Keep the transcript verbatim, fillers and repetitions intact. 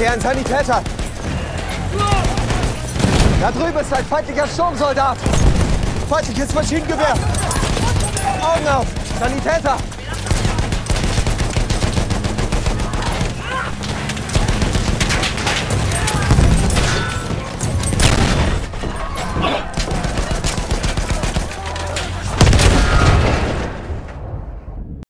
sehe einen Sanitäter. Da drüben ist ein feindlicher Sturmsoldat. Feindliches Maschinengewehr. Augen auf! Sanitäter!